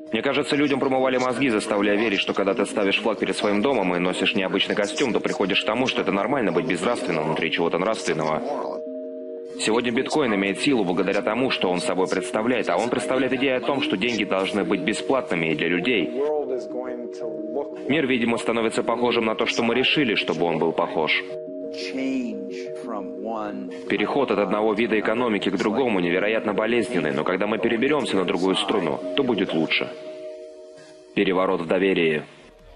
Мне кажется, людям промывали мозги, заставляя верить, что когда ты ставишь флаг перед своим домом и носишь необычный костюм, то приходишь к тому, что это нормально быть безнравственным внутри чего-то нравственного. Сегодня биткоин имеет силу благодаря тому, что он собой представляет, а он представляет идею о том, что деньги должны быть бесплатными и для людей. Мир, видимо, становится похожим на то, что мы решили, чтобы он был похож. Переход от одного вида экономики к другому невероятно болезненный, но когда мы переберемся на другую струну, то будет лучше. Переворот в доверии.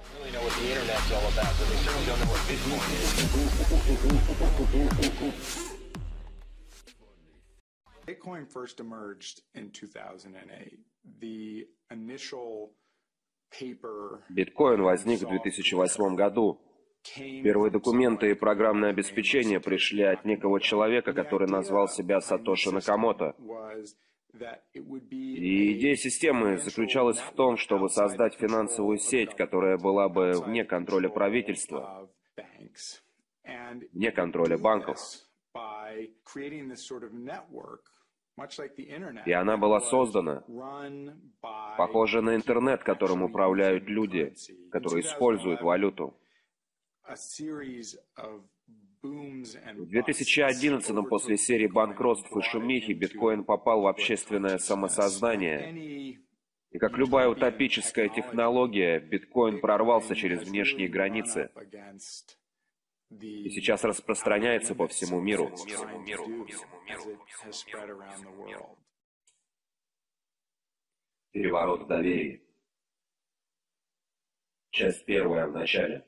Bitcoin first emerged in 2008. The initial paper. Биткоин возник в 2008 году. Первые документы и программное обеспечение пришли от некого человека, который назвал себя Сатоши Накамото. И идея системы заключалась в том, чтобы создать финансовую сеть, которая была бы вне контроля правительства, вне контроля банков. И она была создана, похожа на интернет, которым управляют люди, которые используют валюту. В 2011-м, после серии банкротств и шумихи, биткоин попал в общественное самосознание. И как любая утопическая технология, биткоин прорвался через внешние границы. И сейчас распространяется по всему миру. Переворот в доверии. Часть первая в начале.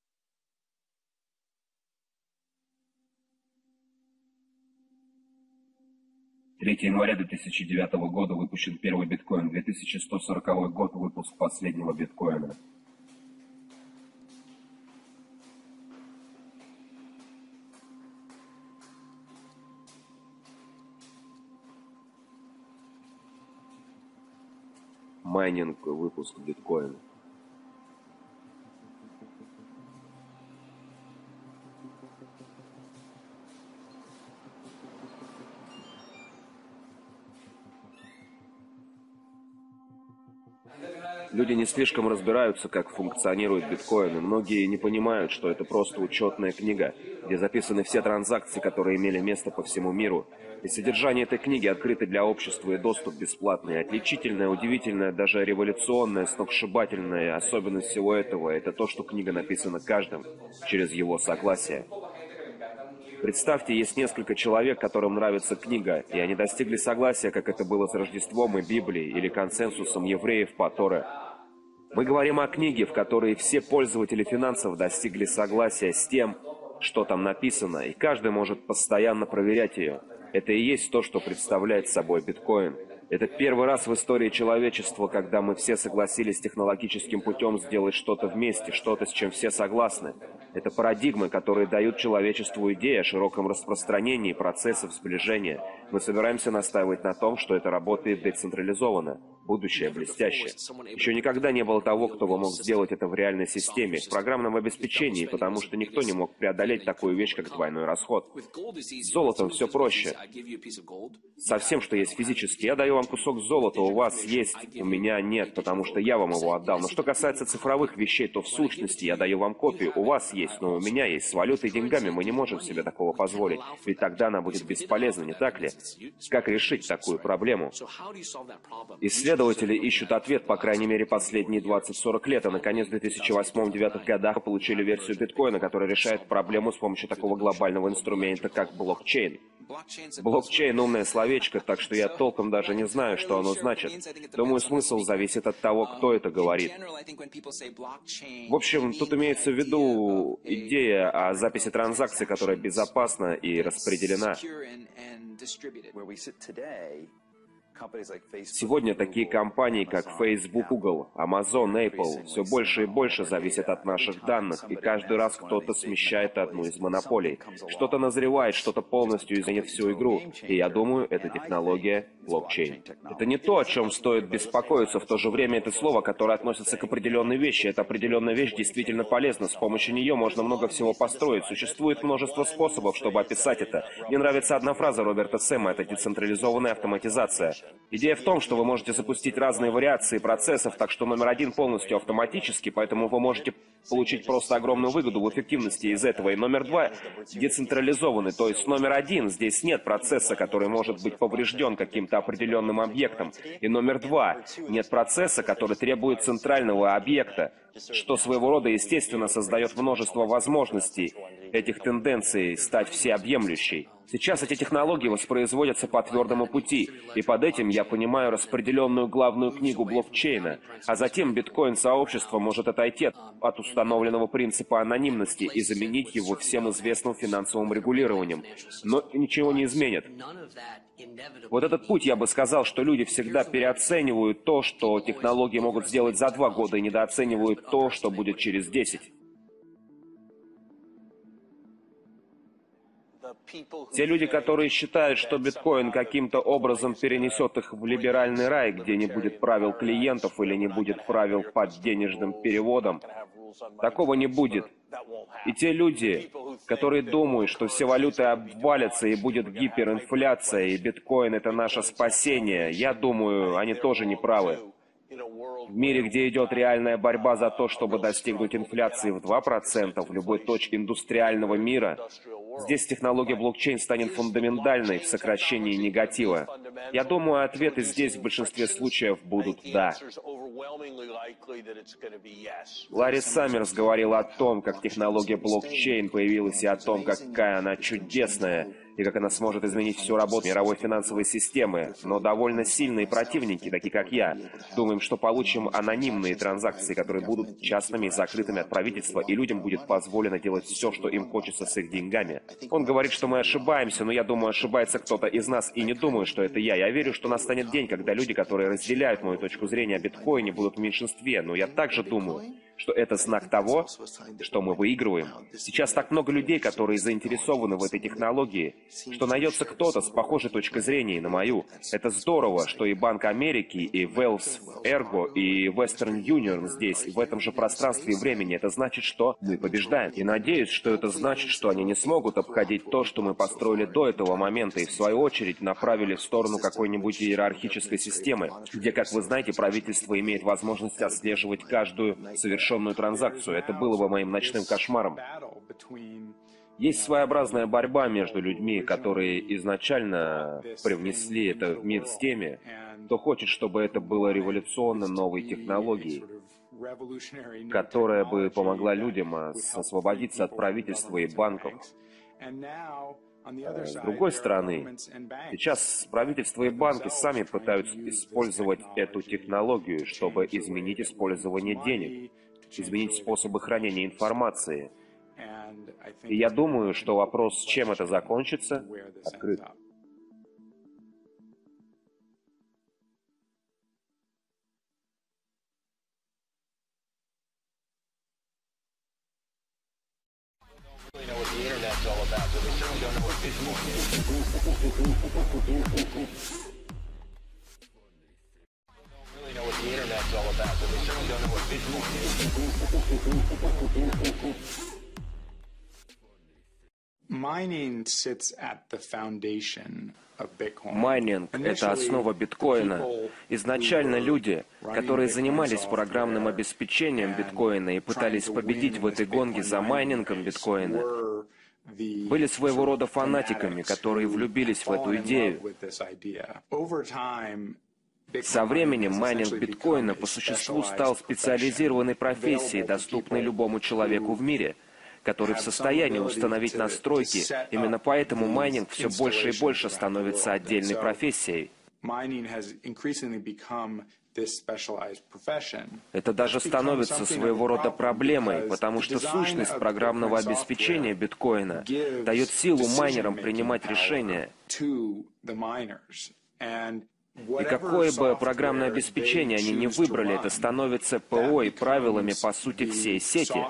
Января 2009 года выпущен первый биткоин, 2140 год выпуск последнего биткоина. Майнинг, выпуск биткоина. Люди не слишком разбираются, как функционирует биткоин, и многие не понимают, что это просто учетная книга, где записаны все транзакции, которые имели место по всему миру. И содержание этой книги открыто для общества, и доступ бесплатный. Отличительная, удивительная, даже революционная, сногсшибательная особенность всего этого – это то, что книга написана каждым через его согласие. Представьте, есть несколько человек, которым нравится книга, и они достигли согласия, как это было с Рождеством и Библией, или консенсусом евреев по Торе. Мы говорим о книге, в которой все пользователи финансов достигли согласия с тем, что там написано, и каждый может постоянно проверять ее. Это и есть то, что представляет собой биткоин. Это первый раз в истории человечества, когда мы все согласились технологическим путем сделать что-то вместе, что-то, с чем все согласны. Это парадигмы, которые дают человечеству идею о широком распространении процессов сближения. Мы собираемся настаивать на том, что это работает децентрализованно. Будущее блестящее. Еще никогда не было того, кто бы мог сделать это в реальной системе, в программном обеспечении, потому что никто не мог преодолеть такую вещь, как двойной расход. С золотом все проще. Со всем, что есть физически. Я даю вам кусок золота, у вас есть, у меня нет, потому что я вам его отдал. Но что касается цифровых вещей, то в сущности я даю вам копию, у вас есть, но у меня есть. С валютой и деньгами мы не можем себе такого позволить, ведь тогда она будет бесполезна, не так ли? Как решить такую проблему? Исследователи ищут ответ, по крайней мере, последние 20-40 лет, а наконец в 2008-2009 годах получили версию биткоина, которая решает проблему с помощью такого глобального инструмента, как блокчейн. Блокчейн — умное словечко, так что я толком даже не знаю, что оно значит. Думаю, смысл зависит от того, кто это говорит. В общем, тут имеется в виду идея о записи транзакций, которая безопасна и распределена. Сегодня такие компании, как Facebook, Google, Amazon, Apple, все больше и больше зависят от наших данных, и каждый раз кто-то смещает одну из монополий. Что-то назревает, что-то полностью изменит всю игру, и я думаю, это технология блокчейн. Это не то, о чем стоит беспокоиться, в то же время это слово, которое относится к определенной вещи. Эта определенная вещь действительно полезна, с помощью нее можно много всего построить. Существует множество способов, чтобы описать это. Мне нравится одна фраза Роберта Сэма — это децентрализованная автоматизация. Идея в том, что вы можете запустить разные вариации процессов, так что номер один полностью автоматически, поэтому вы можете получить просто огромную выгоду в эффективности из этого. И номер два децентрализованный, то есть номер один, здесь нет процесса, который может быть поврежден каким-то определенным объектом. И номер два, нет процесса, который требует центрального объекта, что своего рода, естественно, создает множество возможностей этих тенденций стать всеобъемлющей. Сейчас эти технологии воспроизводятся по твердому пути, и под этим я понимаю распределенную главную книгу блокчейна, а затем биткоин-сообщество может отойти от установленного принципа анонимности и заменить его всем известным финансовым регулированием. Но ничего не изменит. Вот этот путь, я бы сказал, что люди всегда переоценивают то, что технологии могут сделать за 2 года, и недооценивают то, что будет через 10. Те люди, которые считают, что биткоин каким-то образом перенесет их в либеральный рай, где не будет правил клиентов или не будет правил под денежным переводом, такого не будет. И те люди, которые думают, что все валюты обвалятся и будет гиперинфляция, и биткоин — это наше спасение, я думаю, они тоже не правы. В мире, где идет реальная борьба за то, чтобы достигнуть инфляции в 2% в любой точке индустриального мира, здесь технология блокчейн станет фундаментальной в сокращении негатива. Я думаю, ответы здесь в большинстве случаев будут «да». Ларри Саммерс говорил о том, как технология блокчейн появилась, и о том, какая она чудесная, и как она сможет изменить всю работу мировой финансовой системы. Но довольно сильные противники, такие как я, думаем, что получим анонимные транзакции, которые будут частными и закрытыми от правительства, и людям будет позволено делать все, что им хочется с их деньгами. Он говорит, что мы ошибаемся, но я думаю, ошибается кто-то из нас, и не думаю, что это я. Я верю, что настанет день, когда люди, которые разделяют мою точку зрения о биткоине, будут в меньшинстве, но я также думаю, что это знак того, что мы выигрываем. Сейчас так много людей, которые заинтересованы в этой технологии, что найдется кто-то с похожей точкой зрения на мою. Это здорово, что и Банк Америки, и Wells Fargo, и Western Union здесь, в этом же пространстве и времени. Это значит, что мы побеждаем. И надеюсь, что это значит, что они не смогут обходить то, что мы построили до этого момента, и в свою очередь направили в сторону какой-нибудь иерархической системы, где, как вы знаете, правительство имеет возможность отслеживать каждую совершенную транзакцию. Это было бы моим ночным кошмаром. Есть своеобразная борьба между людьми, которые изначально привнесли это в мир с теми, кто хочет, чтобы это было революционно новой технологией, которая бы помогла людям освободиться от правительства и банков. С другой стороны, сейчас правительство и банки сами пытаются использовать эту технологию, чтобы изменить использование денег, изменить способы хранения информации. И я думаю, что вопрос, чем это закончится, открыт. Майнинг — это основа биткоина. Изначально люди, которые занимались программным обеспечением биткоина и пытались победить в этой гонке за майнингом биткоина, были своего рода фанатиками, которые влюбились в эту идею. Со временем майнинг биткоина по существу стал специализированной профессией, доступной любому человеку в мире, который в состоянии установить настройки. Именно поэтому майнинг все больше и больше становится отдельной профессией. Это даже становится своего рода проблемой, потому что сущность программного обеспечения биткоина дает силу майнерам принимать решения. И какое бы программное обеспечение они ни выбрали, это становится ПО и правилами, по сути, всей сети.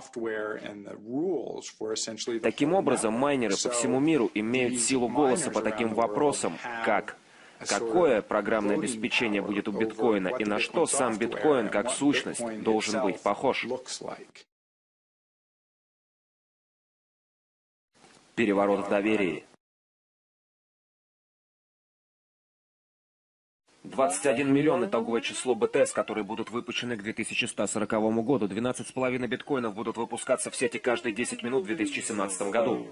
Таким образом, майнеры по всему миру имеют силу голоса по таким вопросам, как какое программное обеспечение будет у биткоина и на что сам биткоин как сущность должен быть похож. Переворот в доверии. 21 миллион — итоговое число БТС, которые будут выпущены к 2140 году. 12,5 биткоинов будут выпускаться в сети каждые 10 минут в 2017 году.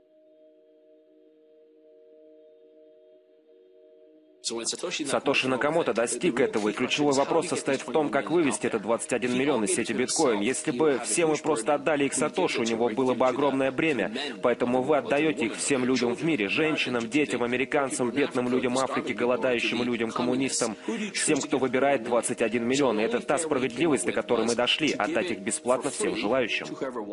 Сатоши Накамото достиг этого, и ключевой вопрос состоит в том, как вывести этот 21 миллион из сети биткоин. Если бы все мы просто отдали их Сатоши, у него было бы огромное бремя. Поэтому вы отдаете их всем людям в мире: женщинам, детям, американцам, бедным людям Африки, голодающим людям, коммунистам, всем, кто выбирает 21 миллион. И это та справедливость, до которой мы дошли — отдать их бесплатно всем желающим.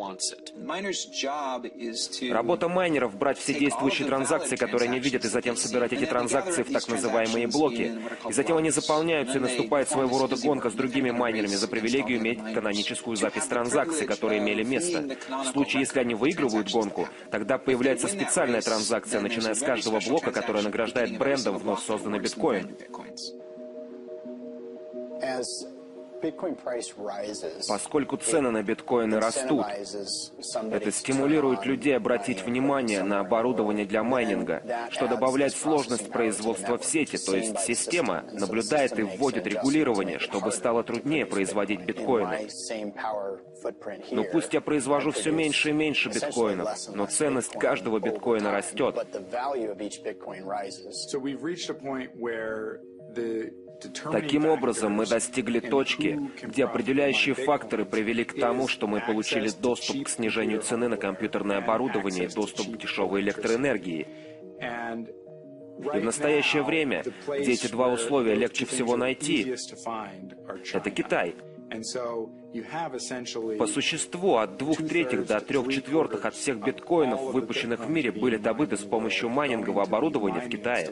Работа майнеров — брать все действующие транзакции, которые они видят, и затем собирать эти транзакции в так называемые блоки. И затем они заполняются, и наступает своего рода гонка с другими майнерами за привилегию иметь каноническую запись транзакций, которые имели место. В случае, если они выигрывают гонку, тогда появляется специальная транзакция, начиная с каждого блока, которая награждает брендом вновь созданный биткоин. Поскольку цены на биткоины растут, это стимулирует людей обратить внимание на оборудование для майнинга, что добавляет сложность производства в сети, то есть система наблюдает и вводит регулирование, чтобы стало труднее производить биткоины. Но пусть я произвожу все меньше и меньше биткоинов, но ценность каждого биткоина растет. Таким образом, мы достигли точки, где определяющие факторы привели к тому, что мы получили доступ к снижению цены на компьютерное оборудование и доступ к дешевой электроэнергии. И в настоящее время, где эти два условия легче всего найти, это Китай. По существу, от 2/3 до 3/4 от всех биткоинов, выпущенных в мире, были добыты с помощью майнингового оборудования в Китае.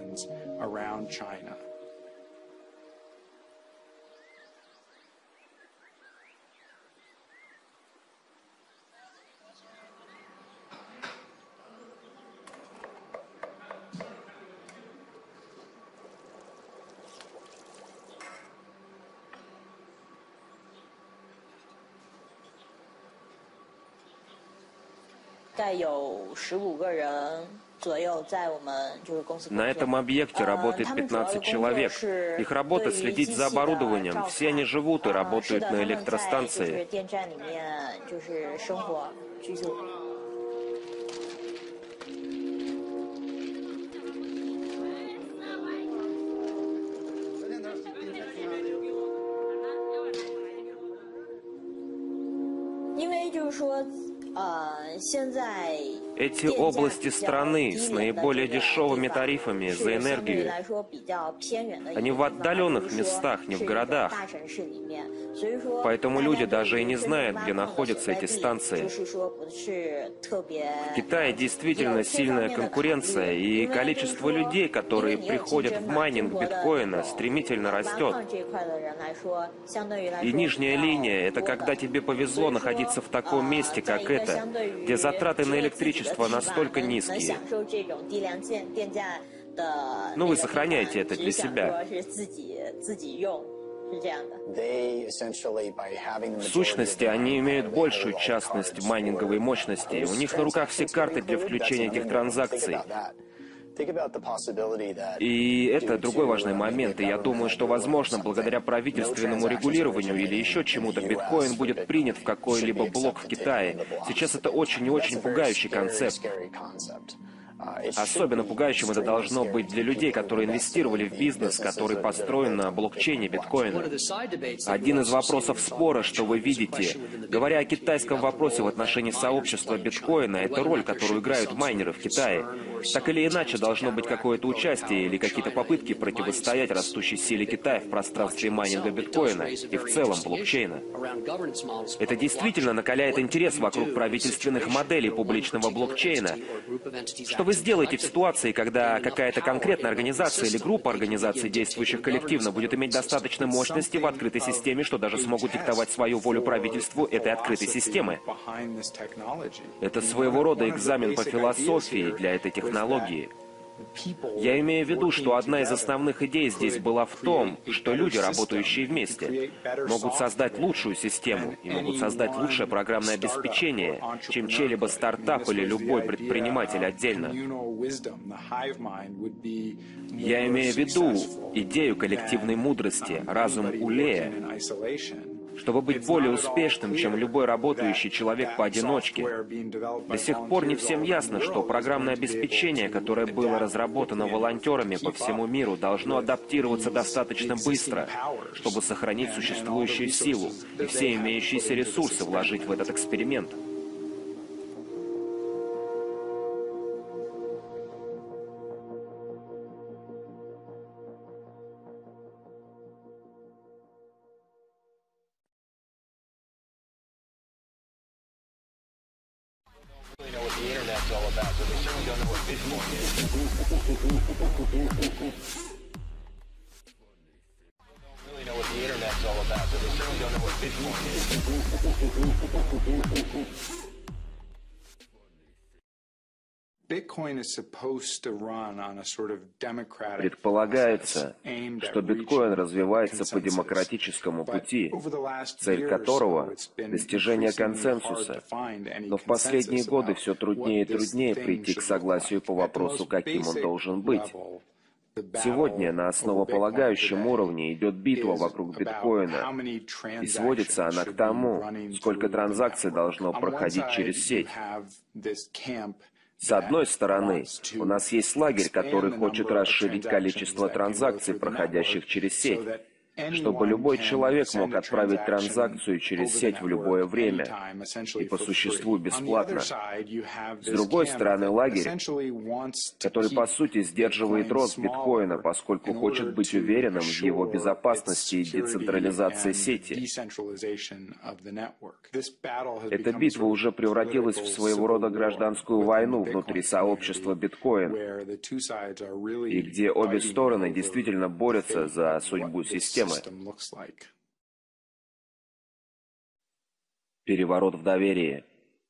На этом объекте работает 15 человек. Их работа — следить за оборудованием. Все они живут и работают на электростанции. Эти области страны с наиболее дешевыми тарифами за энергию, они в отдаленных местах, не в городах. Поэтому люди даже и не знают, где находятся эти станции. В Китае действительно сильная конкуренция, и количество людей, которые приходят в майнинг биткоина, стремительно растет. И нижняя линия — это когда тебе повезло находиться в таком месте, как это, где затраты на электричество настолько низкие. Но вы сохраняете это для себя. В сущности, они имеют большую частность в майнинговой мощности. У них на руках все карты для включения этих транзакций. И это другой важный момент, и я думаю, что, возможно, благодаря правительственному регулированию или еще чему-то, биткоин будет принят в какой-либо блок в Китае. Сейчас это очень и очень пугающий концепт. Особенно пугающим это должно быть для людей, которые инвестировали в бизнес, который построен на блокчейне биткоина. Один из вопросов спора, что вы видите, говоря о китайском вопросе в отношении сообщества биткоина, это роль, которую играют майнеры в Китае. Так или иначе, должно быть какое-то участие или какие-то попытки противостоять растущей силе Китая в пространстве майнинга биткоина и в целом блокчейна. Это действительно накаляет интерес вокруг правительственных моделей публичного блокчейна. Что вы сделаете в ситуации, когда какая-то конкретная организация или группа организаций, действующих коллективно, будет иметь достаточно мощности в открытой системе, что даже смогут диктовать свою волю правительству этой открытой системы? Это своего рода экзамен по философии для этой технологии. Я имею в виду, что одна из основных идей здесь была в том, что люди, работающие вместе, могут создать лучшую систему и могут создать лучшее программное обеспечение, чем чей-либо стартап или любой предприниматель отдельно. Я имею в виду идею коллективной мудрости, разум Улея, чтобы быть более успешным, чем любой работающий человек поодиночке. До сих пор не всем ясно, что программное обеспечение, которое было разработано волонтерами по всему миру, должно адаптироваться достаточно быстро, чтобы сохранить существующую силу и все имеющиеся ресурсы вложить в этот эксперимент. Предполагается, что биткоин развивается по демократическому пути, цель которого — достижение консенсуса. Но в последние годы все труднее и труднее прийти к согласию по вопросу, каким он должен быть. Сегодня на основополагающем уровне идет битва вокруг биткоина, и сводится она к тому, сколько транзакций должно проходить через сеть. С одной стороны, у нас есть лагерь, который хочет расширить количество транзакций, проходящих через сеть, чтобы любой человек мог отправить транзакцию через сеть в любое время и по существу бесплатно. С другой стороны, лагерь, который по сути сдерживает рост биткоина, поскольку хочет быть уверенным в его безопасности и децентрализации сети. Эта битва уже превратилась в своего рода гражданскую войну внутри сообщества биткоин, и где обе стороны действительно борются за судьбу системы. Переворот в доверии.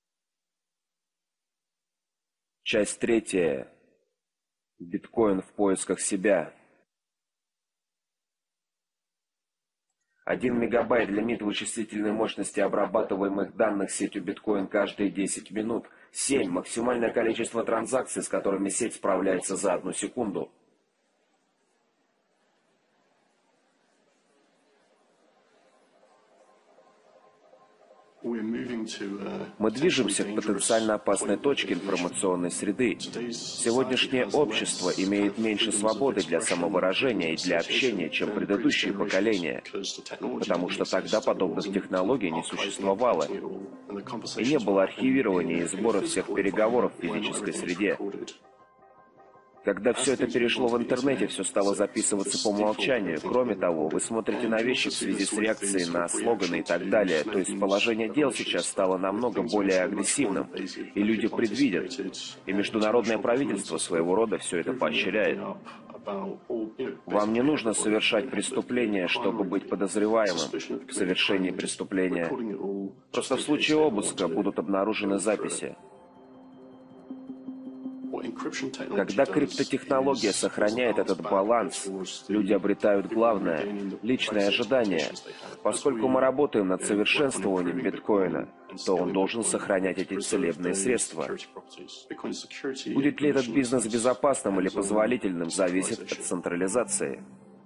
Часть 3. Биткоин в поисках себя. 1 мегабайт лимит вычислительной мощности обрабатываемых данных сетью биткоин каждые 10 минут. 7. Максимальное количество транзакций, с которыми сеть справляется за 1 секунду. Мы движемся к потенциально опасной точке информационной среды. Сегодняшнее общество имеет меньше свободы для самовыражения и для общения, чем предыдущие поколения, потому что тогда подобных технологий не существовало, и не было архивирования и сбора всех переговоров в физической среде. Когда все это перешло в интернете, все стало записываться по умолчанию. Кроме того, вы смотрите на вещи в связи с реакцией на слоганы и так далее. То есть положение дел сейчас стало намного более агрессивным, и люди предвидят. И международное правительство своего рода все это поощряет. Вам не нужно совершать преступление, чтобы быть подозреваемым в совершении преступления. Просто в случае обыска будут обнаружены записи. Когда криптотехнология сохраняет этот баланс, люди обретают главное — личное ожидание. Поскольку мы работаем над совершенствованием биткоина, то он должен сохранять эти целебные средства. Будет ли этот бизнес безопасным или позволительным, зависит от централизации.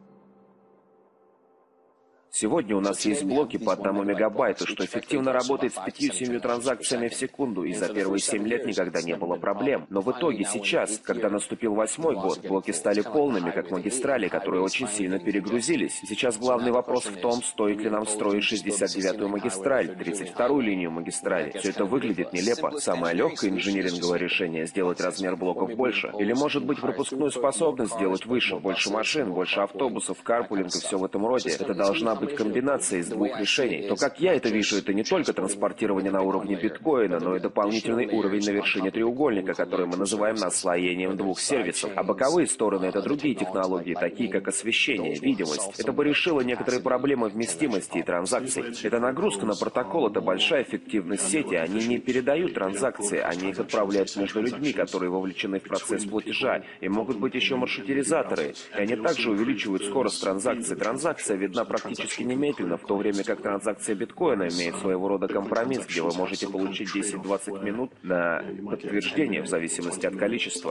Сегодня у нас есть блоки по 1 мегабайту, что эффективно работает с 5-7 транзакциями в секунду, и за первые 7 лет никогда не было проблем. Но в итоге сейчас, когда наступил 8-й год, блоки стали полными, как магистрали, которые очень сильно перегрузились. Сейчас главный вопрос в том, стоит ли нам строить 69-ю магистраль, 32-ю линию магистрали. Все это выглядит нелепо. Самое легкое инжиниринговое решение — сделать размер блоков больше. Или, может быть, пропускную способность сделать выше, больше машин, больше автобусов, карпулинг и все в этом роде. Это должна быть будет комбинация из двух решений, то, как я это вижу, это не только транспортирование на уровне биткоина, но и дополнительный уровень на вершине треугольника, который мы называем наслоением двух сервисов. А боковые стороны — это другие технологии, такие как освещение, видимость. Это бы решило некоторые проблемы вместимости и транзакций. Это нагрузка на протокол, это большая эффективность сети. Они не передают транзакции, они их отправляют между людьми, которые вовлечены в процесс платежа. И могут быть еще маршрутизаторы. И они также увеличивают скорость транзакций. Транзакция видна практически немедленно, в то время как транзакция биткоина имеет своего рода компромисс, где вы можете получить 10-20 минут на подтверждение в зависимости от количества.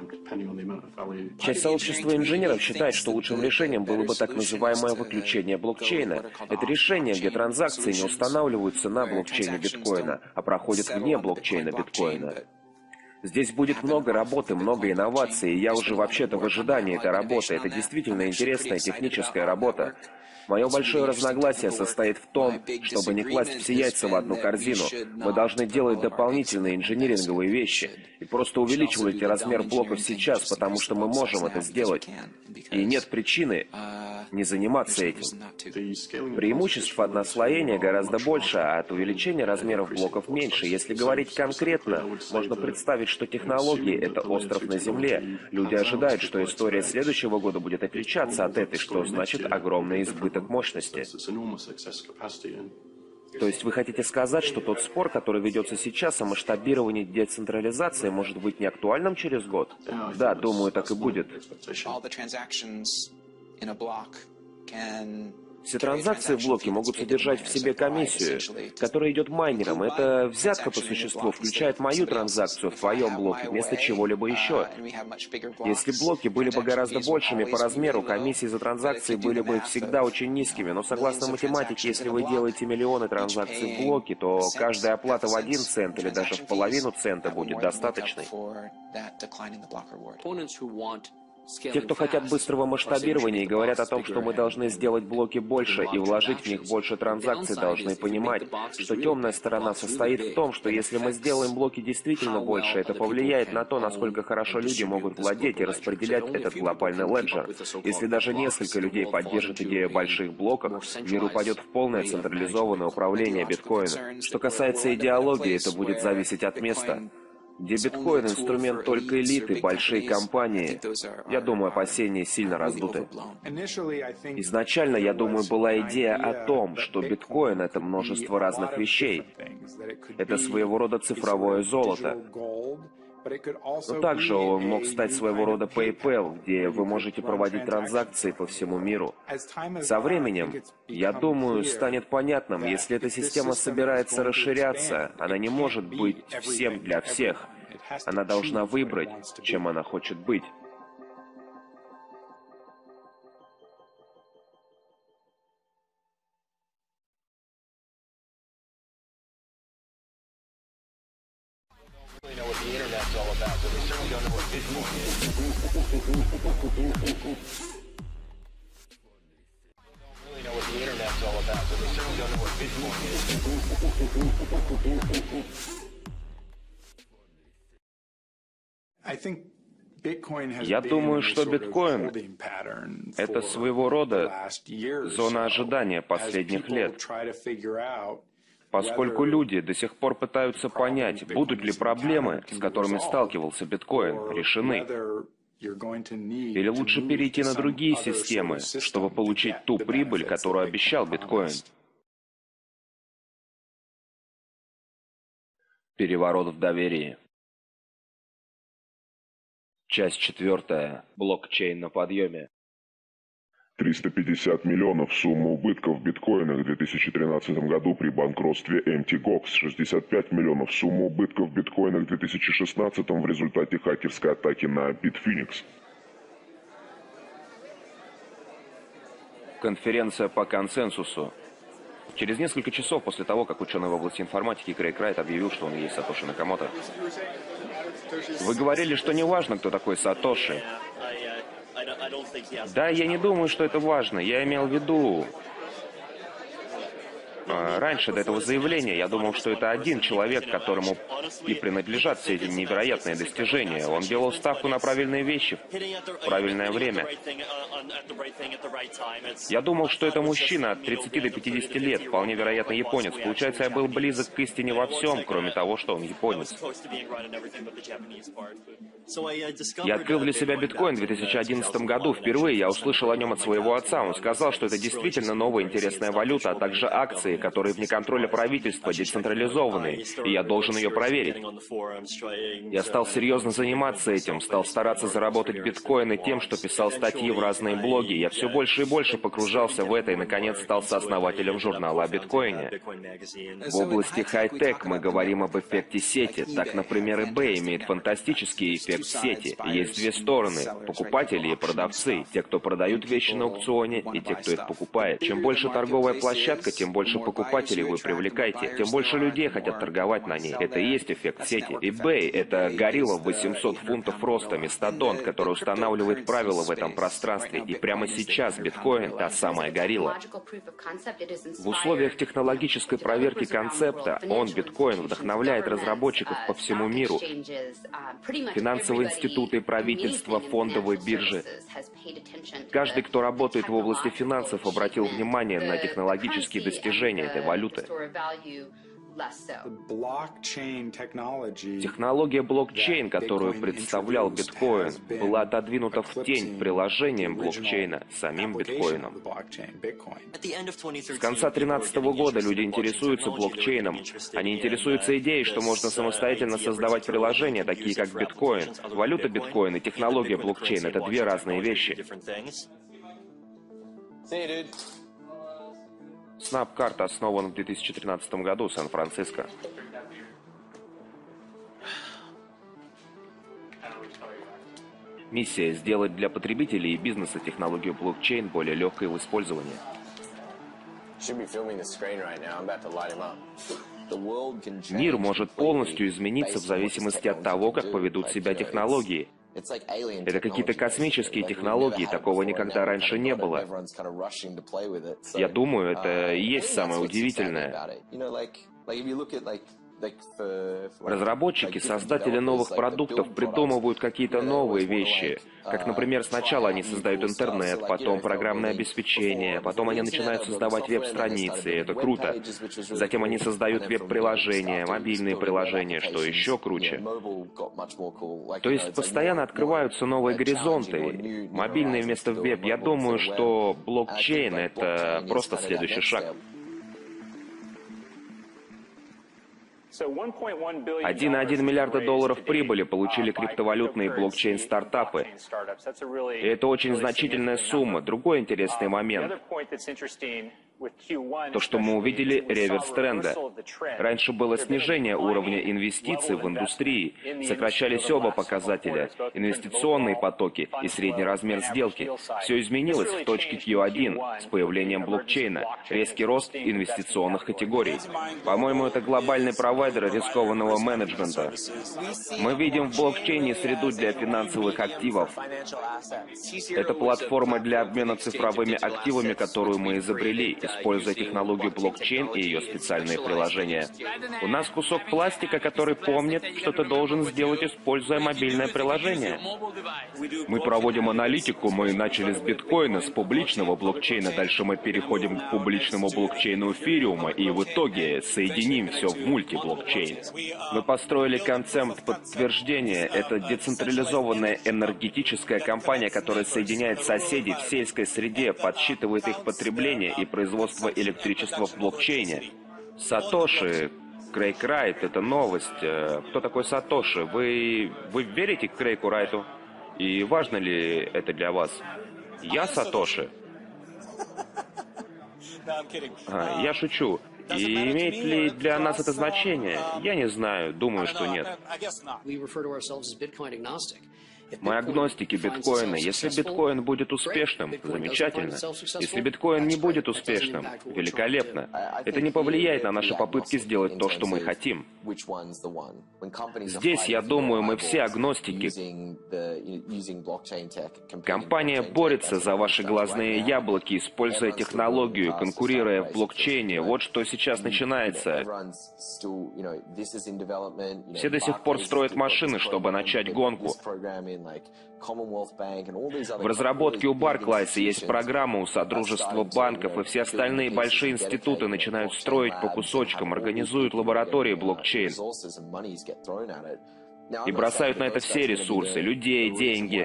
Часть сообщества инженеров считает, что лучшим решением было бы так называемое выключение блокчейна. Это решение, где транзакции не устанавливаются на блокчейне биткоина, а проходят вне блокчейна биткоина. Здесь будет много работы, много инноваций, и я уже вообще-то в ожидании этой работы. Это действительно интересная техническая работа. Мое большое разногласие состоит в том, чтобы не класть все яйца в одну корзину. Мы должны делать дополнительные инжиниринговые вещи и просто увеличивайте размер блоков сейчас, потому что мы можем это сделать. И нет причины не заниматься этим. Преимуществ от наслоения гораздо больше, а от увеличения размеров блоков меньше. Если говорить конкретно, можно представить, что технологии — это остров на Земле. Люди ожидают, что история следующего года будет отличаться от этой, что значит огромный избыток мощности. То есть вы хотите сказать, что тот спор, который ведется сейчас о масштабировании децентрализации, может быть не актуальным через год? Да, думаю, так и будет. Все транзакции в блоке могут содержать в себе комиссию, которая идет майнерам. Эта взятка по существу включает мою транзакцию в твоем блоке вместо чего-либо еще. Если блоки были бы гораздо большими по размеру, комиссии за транзакции были бы всегда очень низкими. Но согласно математике, если вы делаете миллионы транзакций в блоке, то каждая оплата в 1 цент или даже в половину цента будет достаточной. Те, кто хотят быстрого масштабирования и говорят о том, что мы должны сделать блоки больше и вложить в них больше транзакций, должны понимать, что темная сторона состоит в том, что если мы сделаем блоки действительно больше, это повлияет на то, насколько хорошо люди могут владеть и распределять этот глобальный леджер. Если даже несколько людей поддержат идею больших блоков, мир упадет в полное централизованное управление биткоином. Что касается идеологии, это будет зависеть от места. Где биткоин — инструмент только элиты, большие компании. Я думаю, опасения сильно раздуты. Изначально, я думаю, была идея о том, что биткоин — это множество разных вещей. Это своего рода цифровое золото. Но также он мог стать своего рода PayPal, где вы можете проводить транзакции по всему миру. Со временем, я думаю, станет понятным, если эта система собирается расширяться, она не может быть всем для всех. Она должна выбрать, чем она хочет быть. Я думаю, что биткоин — это своего рода зона ожидания последних лет, поскольку люди до сих пор пытаются понять, будут ли проблемы, с которыми сталкивался биткоин, решены. Или лучше перейти на другие системы, чтобы получить ту прибыль, которую обещал биткоин. Переворот в доверии. Часть 4. Блокчейн на подъеме. 350 миллионов сумма убытков биткоина в 2013 году при банкротстве Mt. Gox, 65 миллионов сумма убытков биткоина в 2016 в результате хакерской атаки на Bitfinex. Конференция по консенсусу. Через несколько часов после того, как ученый в области информатики Крейг Райт объявил, что он и есть Сатоши Накамото. Вы говорили, что не важно, кто такой Сатоши. Да, я не думаю, что это важно. Я имел в виду... Раньше, до этого заявления, я думал, что это один человек, которому и принадлежат все эти невероятные достижения. Он делал ставку на правильные вещи в правильное время. Я думал, что это мужчина от 30 до 50 лет, вполне вероятно японец. Получается, я был близок к истине во всем, кроме того, что он японец. Я открыл для себя биткоин в 2011 году. Впервые я услышал о нем от своего отца. Он сказал, что это действительно новая интересная валюта, а также акции, которые вне контроля правительства, децентрализованные, и я должен ее проверить. Я стал серьезно заниматься этим, стал стараться заработать биткоины тем, что писал статьи в разные блоги. Я все больше и больше погружался в это и, наконец, стал сооснователем журнала о биткоине. В области хай-тек мы говорим об эффекте сети. Так, например, eBay имеет фантастический эффект сети. Есть две стороны – покупатели и продавцы, те, кто продают вещи на аукционе, и те, кто их покупает. Чем больше торговая площадка, тем больше покупателей вы привлекаете, тем больше людей хотят торговать на ней. Это и есть эффект сети. eBay – это горилла в 800 фунтов роста, мастодонт, который устанавливает правила в этом пространстве. И прямо сейчас биткоин – та самая горилла. В условиях технологической проверки концепта он, биткоин, вдохновляет разработчиков по всему миру. Финансовые институты, правительства, фондовые биржи. Каждый, кто работает в области финансов, обратил внимание на технологические достижения этой валюты. Технология блокчейн, которую представлял биткоин, была отодвинута в тень приложением блокчейна, самим биткоином. С конца 2013 года люди интересуются блокчейном. Они интересуются идеей, что можно самостоятельно создавать приложения, такие как биткоин. Валюта биткоин и технология блокчейн — это две разные вещи. Snapcard основан в 2013 году в Сан-Франциско. Миссия — сделать для потребителей и бизнеса технологию блокчейн более легкой в использовании. Мир может полностью измениться в зависимости от того, как поведут себя технологии. Это какие-то космические технологии, такого никогда раньше не было. Я думаю, это и есть самое удивительное. Разработчики, создатели новых продуктов придумывают какие-то новые вещи. Как, например, сначала они создают интернет, потом программное обеспечение, потом они начинают создавать веб-страницы, это круто. Затем они создают веб-приложения, мобильные приложения, что еще круче. То есть постоянно открываются новые горизонты. Мобильные вместо веб. Я думаю, что блокчейн — это просто следующий шаг. 1,1 миллиарда долларов прибыли получили криптовалютные блокчейн-стартапы. И это очень значительная сумма. Другой интересный момент. То, что мы увидели, реверс тренда. Раньше было снижение уровня инвестиций в индустрии. Сокращались оба показателя – инвестиционные потоки и средний размер сделки. Все изменилось в точке Q1 с появлением блокчейна. Резкий рост инвестиционных категорий. По-моему, это глобальный провайдер рискованного менеджмента. Мы видим в блокчейне среду для финансовых активов. Это платформа для обмена цифровыми активами, которую мы изобрели, используя технологию блокчейн и ее специальные приложения. У нас кусок пластика, который помнит, что ты должен сделать, используя мобильное приложение. Мы проводим аналитику, мы начали с биткоина, с публичного блокчейна, дальше мы переходим к публичному блокчейну эфириума и в итоге соединим все в мультиблокчейн. Мы построили концепт подтверждения. Это децентрализованная энергетическая компания, которая соединяет соседей в сельской среде, подсчитывает их потребление и производство электричества в блокчейне. Сатоши, Крейг Райт, это новость. Кто такой Сатоши? Вы верите Крейгу Райту? И важно ли это для вас? Я Сатоши. Я шучу. И имеет ли для нас это значение? Я не знаю, думаю, что нет. Мы агностики биткоина. Если биткоин будет успешным, замечательно. Если биткоин не будет успешным, великолепно. Это не повлияет на наши попытки сделать то, что мы хотим. Здесь, я думаю, мы все агностики. Компания борется за ваши глазные яблоки, используя технологию, конкурируя в блокчейне. Вот что сейчас начинается. Все до сих пор строят машины, чтобы начать гонку. В разработке у Барклайса есть программа, у Содружества банков, и все остальные большие институты начинают строить по кусочкам, организуют лаборатории блокчейн. И бросают на это все ресурсы, людей, деньги.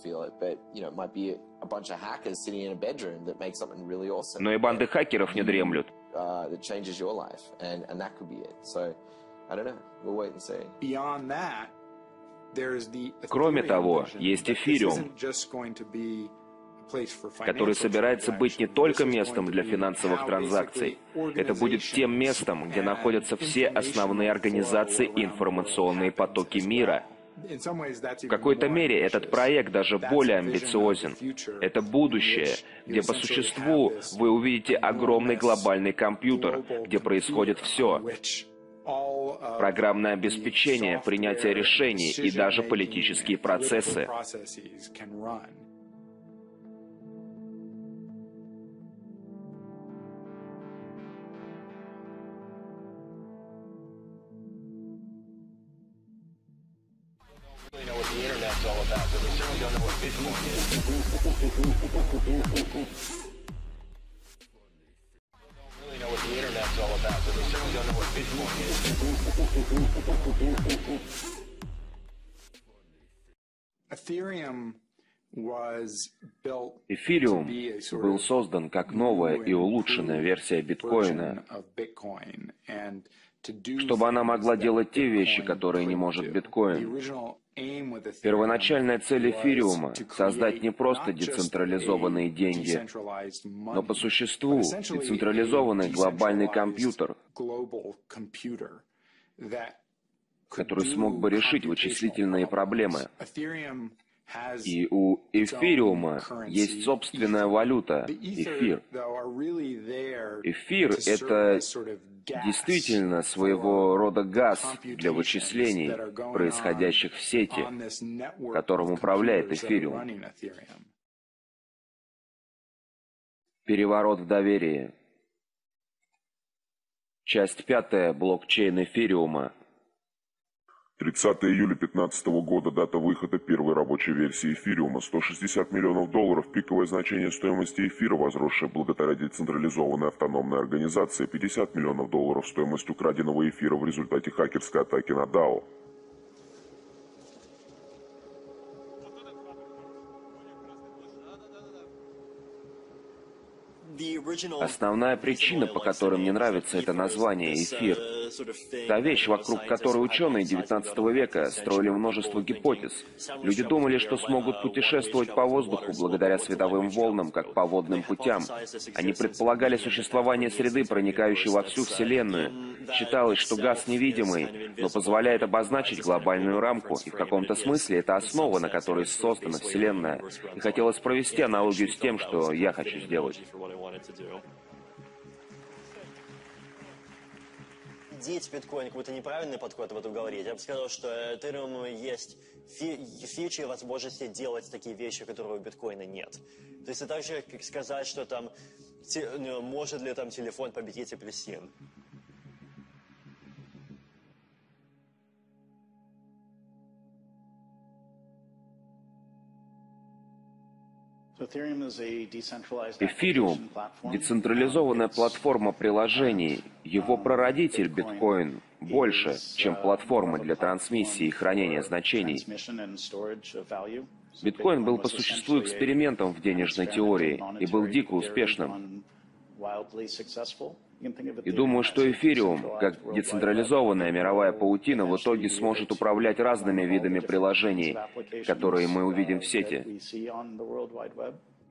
Но и банды хакеров не дремлют. Кроме того, есть эфириум, который собирается быть не только местом для финансовых транзакций. Это будет тем местом, где находятся все основные организации и информационные потоки мира. В какой-то мере этот проект даже более амбициозен. Это будущее, где по существу вы увидите огромный глобальный компьютер, где происходит все. Программное обеспечение, принятие решений и даже политические процессы. Эфириум был создан как новая и улучшенная версия биткоина, чтобы она могла делать те вещи, которые не может биткоин. Первоначальная цель эфириума — создать не просто децентрализованные деньги, но по существу децентрализованный глобальный компьютер, который смог бы решить вычислительные проблемы. И у эфириума есть собственная валюта — эфир. Эфир — это действительно своего рода газ для вычислений, происходящих в сети, которым управляет эфириум. Переворот в доверии. Часть 5. Блокчейн эфириума. 30 июля 2015 года, дата выхода первой рабочей версии эфириума. $160 миллионов, пиковое значение стоимости эфира, возросшее благодаря децентрализованной автономной организации, $50 миллионов стоимость украденного эфира в результате хакерской атаки на DAO. Основная причина, по которой мне нравится это название «эфир», та вещь, вокруг которой ученые XIX века строили множество гипотез. Люди думали, что смогут путешествовать по воздуху благодаря световым волнам, как по водным путям. Они предполагали существование среды, проникающей во всю Вселенную. Считалось, что газ невидимый, но позволяет обозначить глобальную рамку, и в каком-то смысле это основа, на которой создана Вселенная. И хотелось провести аналогию с тем, что я хочу сделать. Деть биткоин какой-то неправильный подход, вот говорить. Я бы сказал, что Ethereum есть фичи, возможности делать такие вещи, которые у биткоина нет. То есть это так же, как сказать, что там может ли там телефон победить апельсин. Эфириум — децентрализованная платформа приложений. Его прародитель, биткоин, больше, чем платформа для трансмиссии и хранения значений. Биткоин был по существу экспериментом в денежной теории и был дико успешным. И думаю, что эфириум, как децентрализованная мировая паутина, в итоге сможет управлять разными видами приложений, которые мы увидим в сети.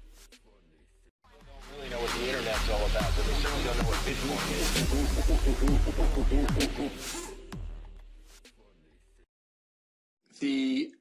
Really know what the internet's all about, but they certainly don't know what Bitcoin is. The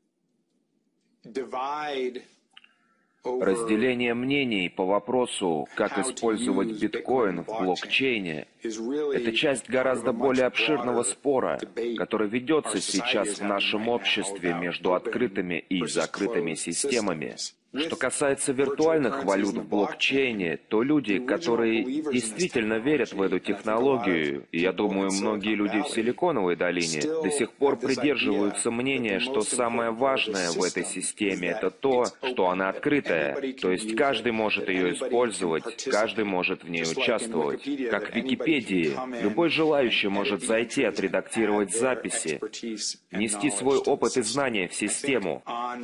divide over Разделение мнений по вопросу, как использовать биткоин в блокчейне, это часть гораздо более обширного спора, который ведется сейчас в нашем обществе между открытыми и закрытыми системами. Что касается виртуальных валют в блокчейне, то люди, которые действительно верят в эту технологию, и я думаю, многие люди в Силиконовой долине до сих пор придерживаются мнения, что самое важное в этой системе — это то, что она открытая, то есть каждый может ее использовать, каждый может в ней участвовать. Как в Википедии, любой желающий может зайти, отредактировать записи, внести свой опыт и знания в систему.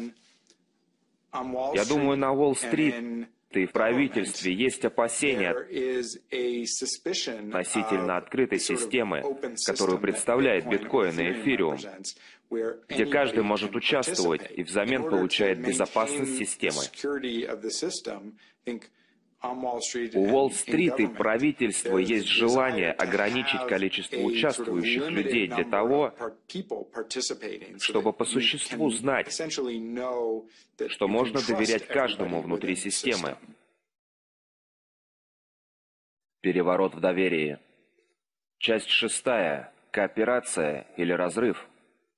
Я думаю, на Уолл-стрит и в правительстве есть опасения относительно открытой системы, которую представляет биткоин и эфириум, где каждый может участвовать и взамен получает безопасность системы. У Уолл-стрит и правительства есть желание ограничить количество участвующих людей для того, чтобы по существу знать, что можно доверять каждому внутри системы. Переворот в доверии. Часть 6. Кооперация или разрыв.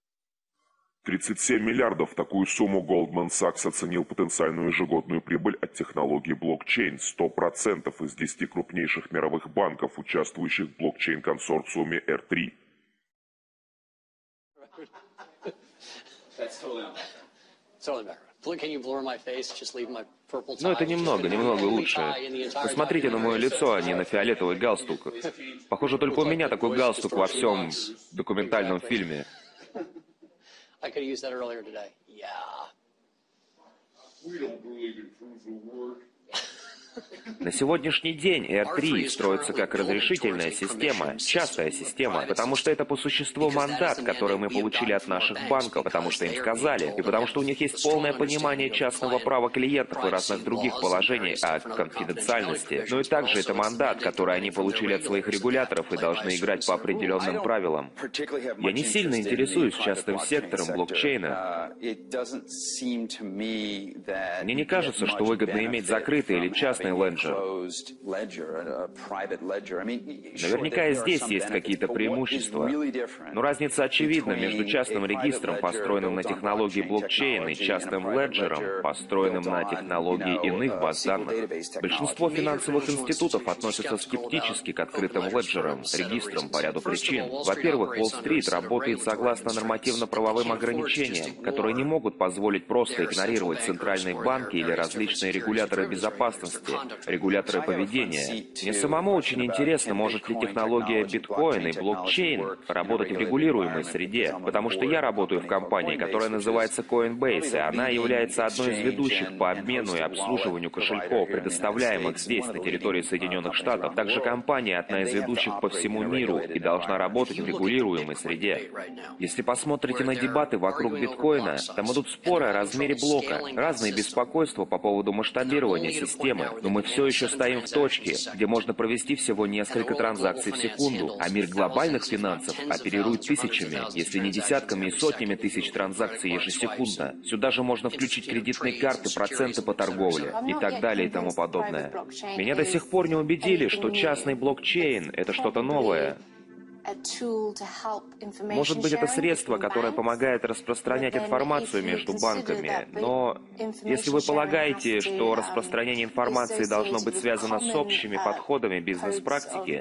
37 миллиардов. Такую сумму Goldman Sachs оценил потенциальную ежегодную прибыль от технологии блокчейн. 100% из 10 крупнейших мировых банков, участвующих в блокчейн-консорциуме R3. Но это немного лучше. Посмотрите на мое лицо, а не на фиолетовый галстук. Похоже, только у меня такой галстук во всем документальном фильме. I could have used that earlier today. Yeah. We don't believe in proof of work. На сегодняшний день R3 строится как разрешительная система, частая система, потому что это по существу мандат, который мы получили от наших банков, потому что им сказали, и потому что у них есть полное понимание частного права клиентов и разных других положений о конфиденциальности. Но и также это мандат, который они получили от своих регуляторов и должны играть по определенным правилам. Я не сильно интересуюсь частным сектором блокчейна. Мне не кажется, что выгодно иметь закрытый или частный леджер. Наверняка и здесь есть какие-то преимущества. Но разница очевидна между частным регистром, построенным на технологии блокчейн, и частным леджером, построенным на технологии иных баз данных. Большинство финансовых институтов относятся скептически к открытым леджерам, регистрам по ряду причин. Во-первых, Уолл-стрит работает согласно нормативно-правовым ограничениям, которые не могут позволить просто игнорировать центральные банки или различные регуляторы безопасности, регуляторы поведения. Мне самому очень интересно, может ли технология биткоин и блокчейн работать в регулируемой среде, потому что я работаю в компании, которая называется Coinbase, и она является одной из ведущих по обмену и обслуживанию кошельков, предоставляемых здесь, на территории Соединенных Штатов. Также компания одна из ведущих по всему миру и должна работать в регулируемой среде. Если посмотрите на дебаты вокруг биткоина, там идут споры о размере блока, разные беспокойства по поводу масштабирования системы, но мы все еще стоим в точке, где можно провести всего несколько транзакций в секунду, а мир глобальных финансов оперирует тысячами, если не десятками и сотнями тысяч транзакций ежесекундно. Сюда же можно включить кредитные карты, проценты по торговле и так далее и тому подобное. Меня до сих пор не убедили, что частный блокчейн — это что-то новое. Может быть, это средство, которое помогает распространять информацию между банками, но если вы полагаете, что распространение информации должно быть связано с общими подходами бизнес-практики,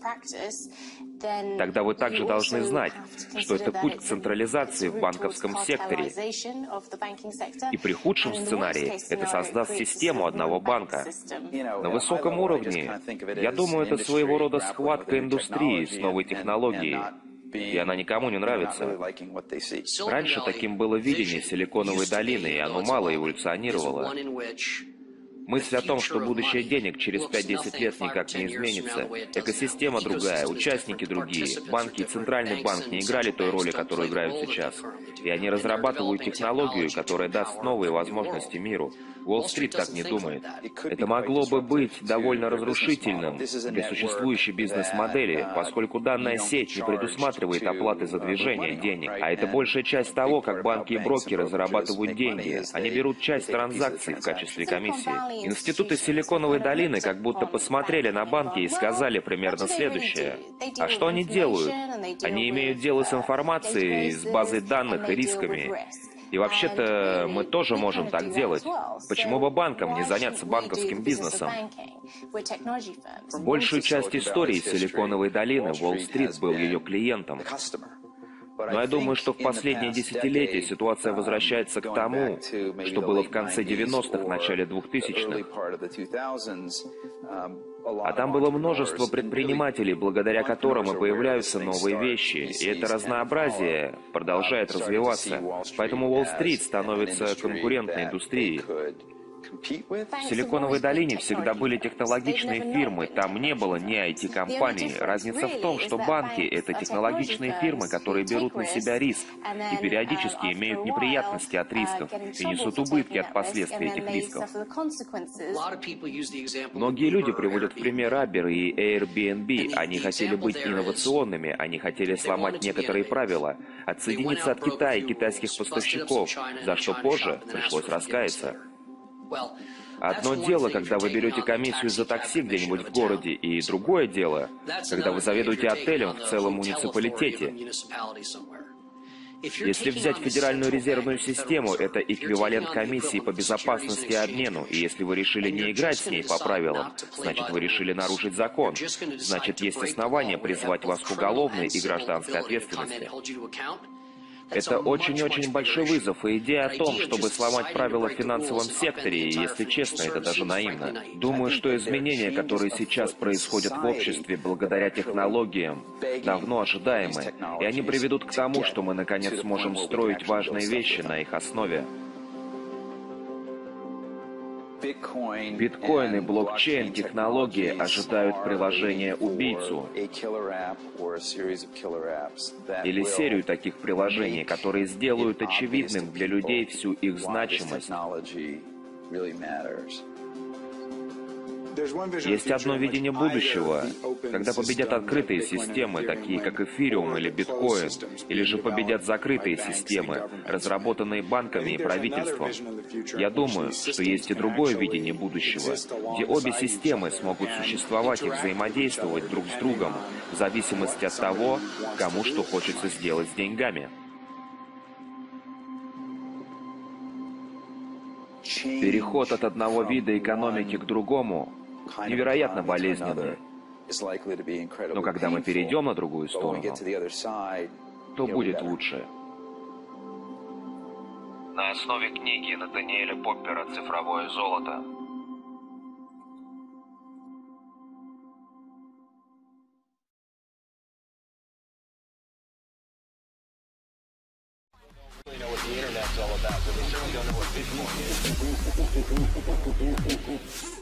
тогда вы также должны знать, что это путь к централизации в банковском секторе. И при худшем сценарии это создаст систему одного банка. На высоком уровне, я думаю, это своего рода схватка индустрии с новой технологией, и она никому не нравится. Раньше таким было видение Силиконовой долины, и оно мало эволюционировало. Мысль о том, что будущее денег через 5-10 лет никак не изменится, экосистема другая, участники другие, банки и центральный банк не играли той роли, которую играют сейчас. И они разрабатывают технологию, которая даст новые возможности миру. Уолл-стрит так не думает. Это могло бы быть довольно разрушительным для существующей бизнес-модели, поскольку данная сеть не предусматривает оплаты за движение денег, а это большая часть того, как банки и брокеры зарабатывают деньги. Они берут часть транзакций в качестве комиссии. Институты Силиконовой долины как будто посмотрели на банки и сказали примерно следующее. А что они делают? Они имеют дело с информацией, с базой данных и рисками. И вообще-то мы тоже можем так делать. Почему бы банкам не заняться банковским бизнесом? Большую часть истории Силиконовой долины Уолл-стрит был ее клиентом. Но я думаю, что в последние десятилетия ситуация возвращается к тому, что было в конце 90-х, начале 2000-х. А там было множество предпринимателей, благодаря которым и появляются новые вещи, и это разнообразие продолжает развиваться. Поэтому Уолл-стрит становится конкурентной индустрией. В Силиконовой долине всегда были технологичные фирмы, там не было ни IT-компаний. Разница в том, что банки — это технологичные фирмы, которые берут на себя риск и периодически имеют неприятности от рисков и несут убытки от последствий этих рисков. Многие люди приводят в пример Uber и Airbnb. Они хотели быть инновационными, они хотели сломать некоторые правила, отсоединиться от Китая и китайских поставщиков, за что позже пришлось раскаяться. Одно дело, когда вы берете комиссию за такси где-нибудь в городе, и другое дело, когда вы заведуете отелем в целом муниципалитете. Если взять Федеральную резервную систему, это эквивалент комиссии по безопасности и обмену, и если вы решили не играть с ней по правилам, значит, вы решили нарушить закон. Значит, есть основания призвать вас к уголовной и гражданской ответственности. Это очень-очень большой вызов, и идея о том, чтобы сломать правила в финансовом секторе, и, если честно, это даже наивно. Думаю, что изменения, которые сейчас происходят в обществе благодаря технологиям, давно ожидаемы, и они приведут к тому, что мы, наконец, сможем строить важные вещи на их основе. Биткоин и блокчейн-технологии ожидают приложения-убийцу или серию таких приложений, которые сделают очевидным для людей всю их значимость. Есть одно видение будущего, когда победят открытые системы, такие как эфириум или биткоин, или же победят закрытые системы, разработанные банками и правительством. Я думаю, что есть и другое видение будущего, где обе системы смогут существовать и взаимодействовать друг с другом, в зависимости от того, кому что хочется сделать с деньгами. Переход от одного вида экономики к другому невероятно болезненный. Но когда мы перейдем на другую сторону, то будет лучше. На основе книги Натаниэля Поппера «Цифровое золото». Really know what the internet's all about, but they certainly don't know what Bitcoin is.